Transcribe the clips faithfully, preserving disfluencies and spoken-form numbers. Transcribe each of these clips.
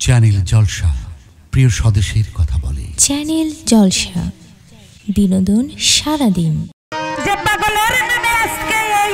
Channel জলসা প্রিয় স্বদেশের কথা বলে। চ্যানেল জলসা বিনোদন সারাদিন। যে পাগলের নামে আজকে এই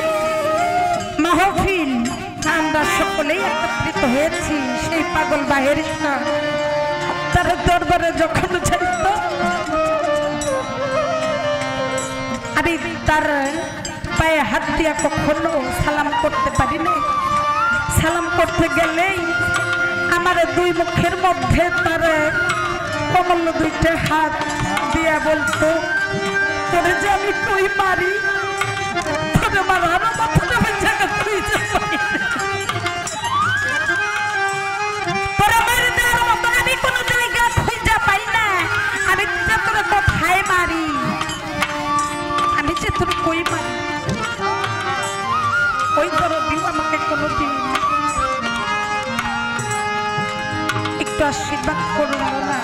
মাহফিল আমরা সকলেই একত্রিত হয়েছি, সেই পাগল বাহির না তার দরবারে যখন যাইত আমি তার পায়ে হাত দিয়া কখনো সালাম করতে পারি না। সালাম করতে গেলেই আমার দুই মুখের মধ্যে তার কমল দুইটা হাত দিয়া বলতো, তোরে যে আমি কই মারি, তোরে মারার মতো আমি জায়গা তুই যে পাই তোরে মেরে দেওয়ার মতো আমি কোনো জায়গা খুঁজে পাই না। আমি যে তোরে কোথায় মারি, আমি যে তোর কই মারি, ওই তোর দিও আমাকে কোনো দিন একটু আশীর্বাদ করুন না।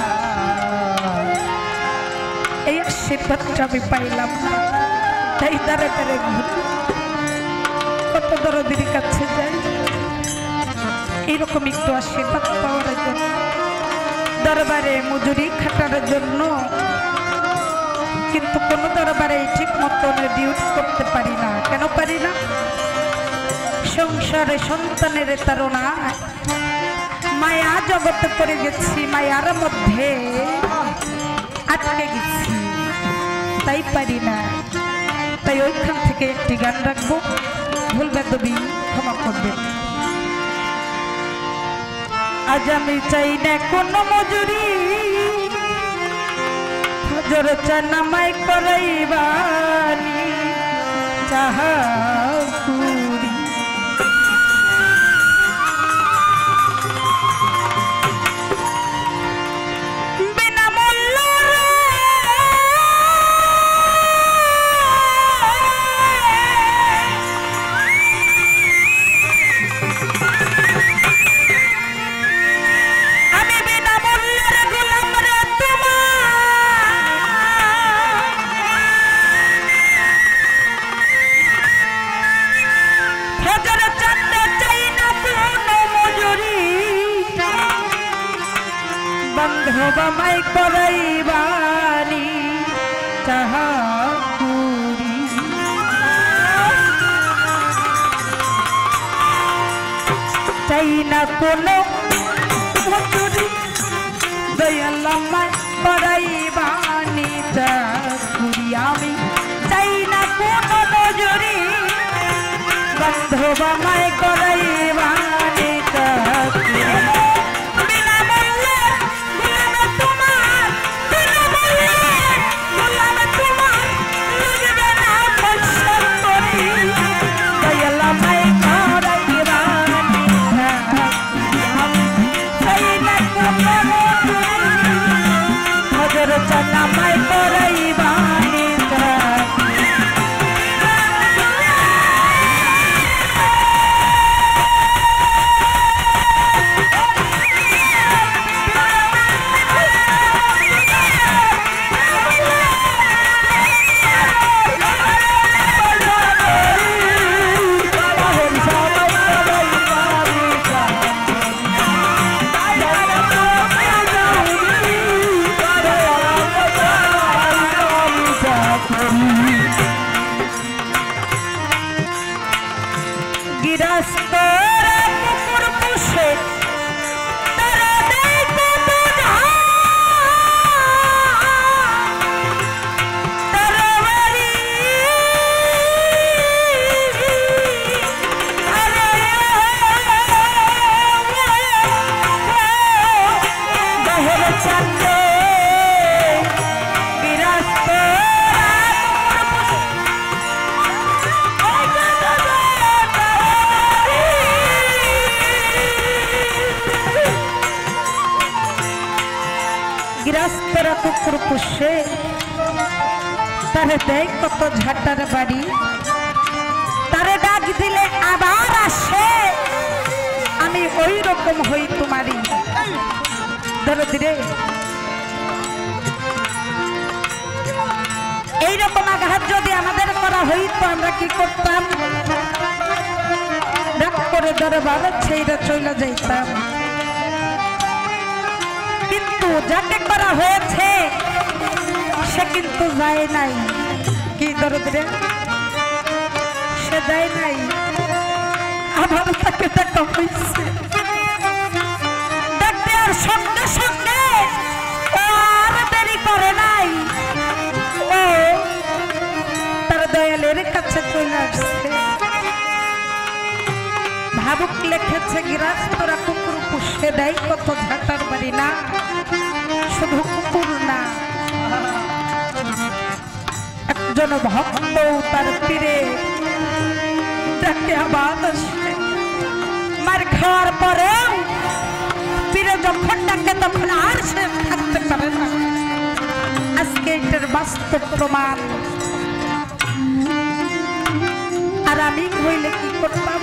এই আশীর্বাদটা আমি পাইলাম না, তাই দাঁড়ে দাঁড়ে ঘুরি, কত দরদির কাছে যাই এইরকম একটু আশীর্বাদ পাওয়ার জন্য, দরবারে মজুরি খাটার জন্য। কিন্তু কোনো দরবারে ঠিক মতন ডিউটি করতে পারি না। কেন পারি না? সংসারে সন্তানের তারা মায়া জগতে পড়ে গেছি, মায়ার মধ্যে আটকে গেছি, তাই পারি না। তাই ওইখান থেকে একটি গান রাখবো, ভুল বেদবি ক্ষমা করবেন। আজ আমি চাই না কোনো মজুরি, হজর চানামাই করাইবানি চাহা পুরি। বামাই করাইবানি চাহা পুরি। চাই না কোনো মজুরি, দয়াল আমায় করাইবানি চাহা পুরি। আমি চাই না কোনো মজুরি, বান্ধব আমায় করাইবানি চাহা পুরি। গৃহস্থরা কুকুর পুষে, তারে দেয় কত ঝাঁটার বাড়ি, তারে ডাক দিলে আবার আসে, আমি ওই রকম হই তোমারই। ধরো ধীরে এইরকম আঘাত যদি আমাদের করা হইতো আমরা কি করতাম? রাগ করে দরবার ছেড়ে চলে যাইতাম। যাকে করা হয়েছে সে কিন্তু যায় নাই। কি দরদ রে, সে যায় নাই, আবার তাকে দেখা হয়েছে। দেখতে আর সঙ্গে সঙ্গে আর দেরি করে নাই, ও তার দয়ালের কাছে চলে আসছে। ভাবুক লিখেছে গৃহস্থরা কুকুর পুষে দেয় কত ঝাঁটার বাড়ি না, শুধু কুকুর না, একজন ভক্ত তার পীরে ডাকে আবার আসে। মার খাওয়ার পরেও পীরে যখন ডাকে তখন আর সে থাকতে পারে না। আজকে এটার বাস্তব প্রমাণ। আর আমি হইলে কি করতাম,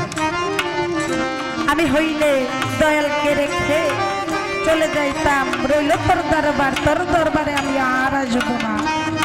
আমি হইলে দয়ালকে রেখে চলে যাইতাম, রইল তোর দরবার, তোর দরবারে আমি আর আসবো না।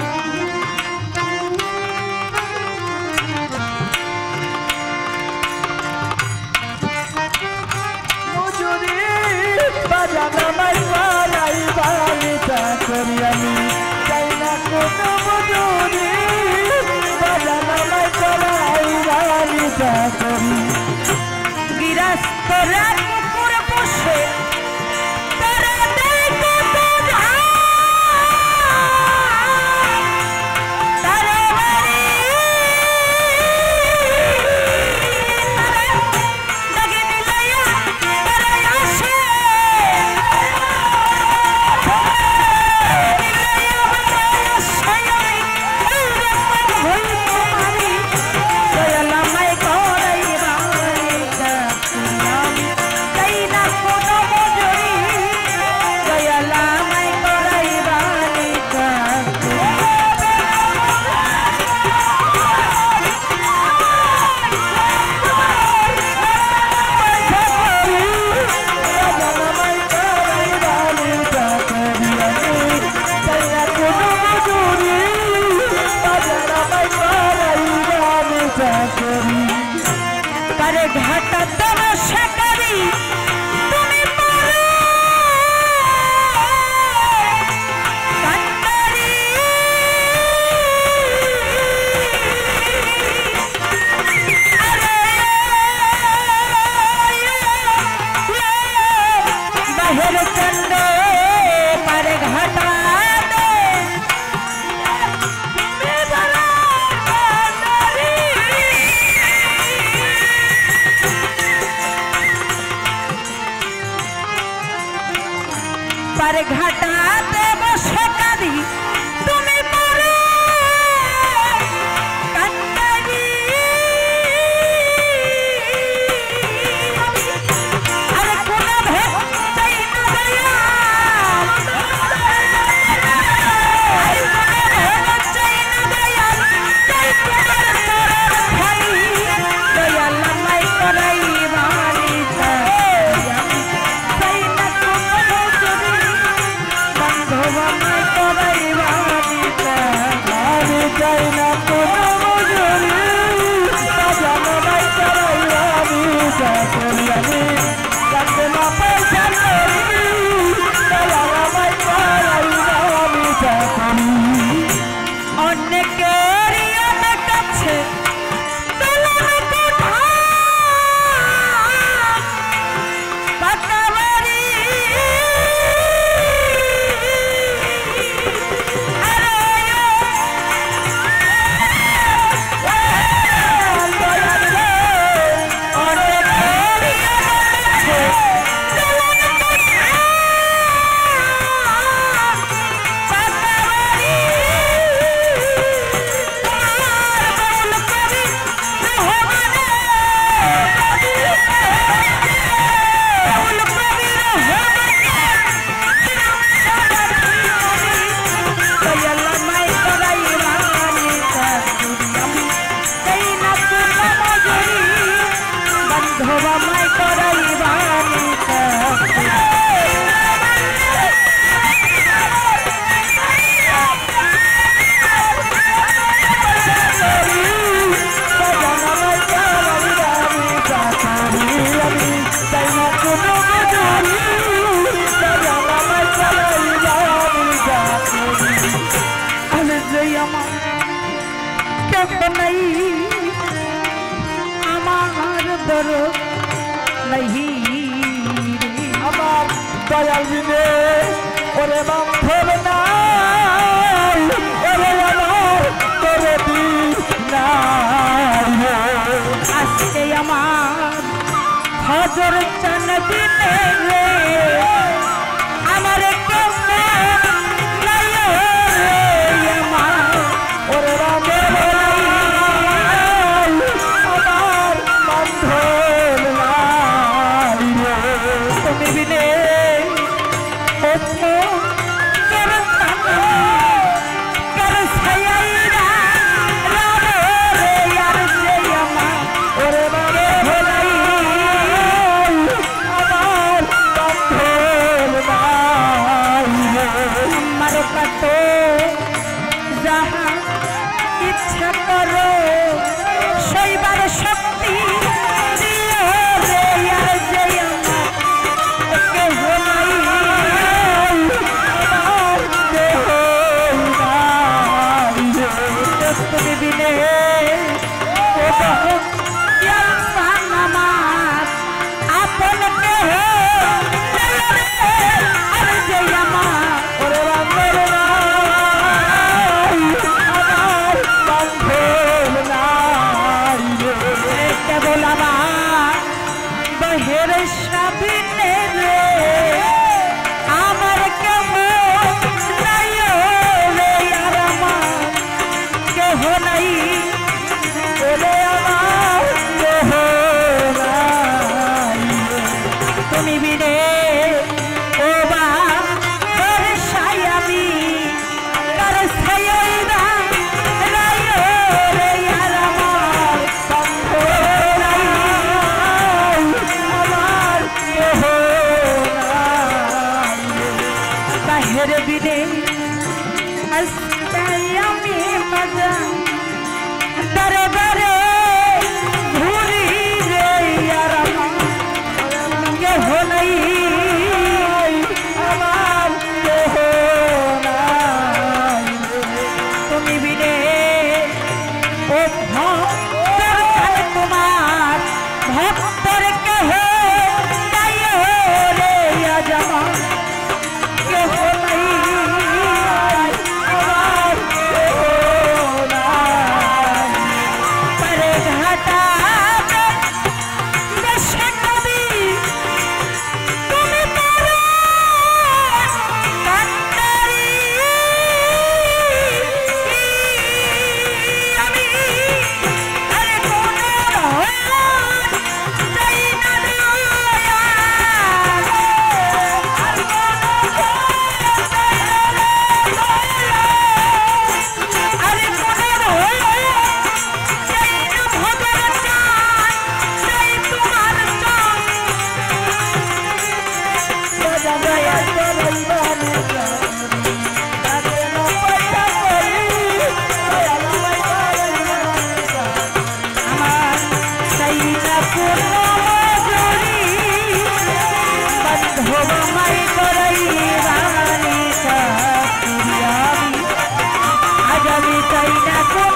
গিরাস্তরা কুকুর বসে তারা দেখো তো তারা বাড়ি দাগে নিলাইয়া তারা আসে নিলাইয়া বাড়ি আসে এইরকম হই তোমারি দয়ালামাই করাই বাড়িটা তাই না কোনো মজুরি দয়ালামাই করাই বাড়িটা পারে ঘাটা তোমার সাকারি তুমি পারো কান্ডারি বাহের চন্ড পারে ঘাটা পারে ঘাটাতে বসে কাঁদি তুমি পারো কান্ডারি আরে কোন ভক্তাই না দয়া আরে কোন ভক্তাই না দয়া তাই তোমার চরণ খাই দয়ালামাই করাই বাড়িটা তাই না কোনো মজুরি বন্ধবামাই করাই তোমার বিনে ওরে বান্ধব নাই ওরে আমার তোরে দিন নাই আজকে আমার হজর চান দিনে রে আমার কেমন নাই রে আমার ওরে বান্ধব নাই আমার বান্ধব নাই তুমি বিনে ওঠো কেন থাকো কেন ছায়াইরা রাবে রে আর যে আমার ওরে বান্ধব নাই আমার বান্ধব নাই আমার কত যাহা ইচ্ছা করো সেইবার শক্তি দিও রে আর যে আমার কেহ নাই আমার দেহ নাই তুমি বিনে আমার আপন কেহ নাই রে আর যে আমার ওরে বান্ধব নাই আমার বান্ধব নাই কেবল আমার বহের সাবিনে রে আমার কেমন নাই রে আর আমার কেহ নাই ওরে আমার দেহ নাই তুমি বিনে ও বা তোর সায়ামি তার ছায়াইরা নাই রে আর আমার বান্ধব নাই আমার দেহ নাই বাহের বিনে আস্তাই আমি মজা দরে দরে ঘুরি রে আর আমার কেহ নাই আমার দেহ নাই তুমি বিনে ও ভক্তর কাল তোমার ভক্তর কেহ নাই রে আজ আমার কেহ নাই আমার দেহ নাই পরে ঘাটা বসে কবি তুমি পারো কান্ডারি আমি আরে কোন হইল যাই না দেওয়া আর কোন আরে কোন হইল যাই না ভগবান যাই তোমার চান বাজা দয়া করই বানি তাকে না পয়সা করি দয়া লয় আমার চাই না কোন মজুরি বান্ধব মাই করাই রানী চাকরি আমি আজ আমি চাই না কোন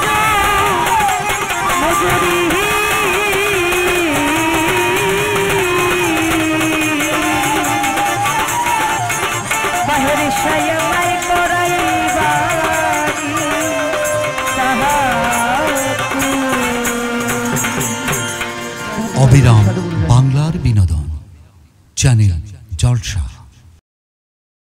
মজুরি বাহের সায়া মাই করাই বাড়ি তাহা অবিরাম বাংলার বিনোদন চ্যানেল জলসা।